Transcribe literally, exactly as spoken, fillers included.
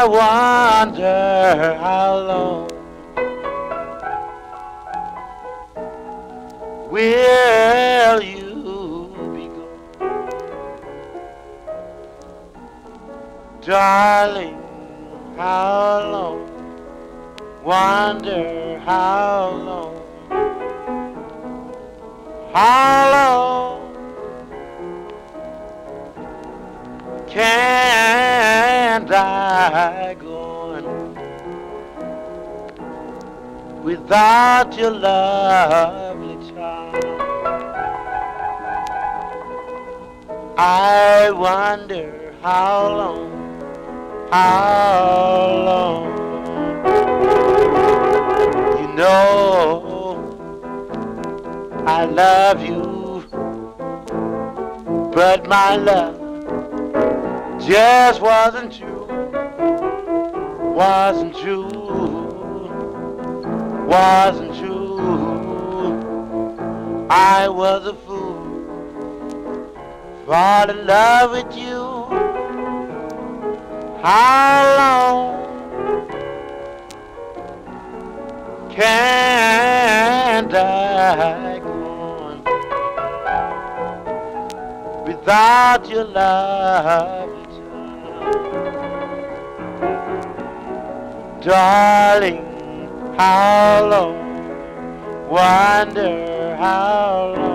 wonder how long will you be gone, darling? How long? Wonder how long? How long can I go on without your lovely charm? I wonder how long, how long. You know I love you, but my love just wasn't true, wasn't true, wasn't true. I was a fool, fall in love with you. How long can I go on without your love? Darling, how long, wonder how long.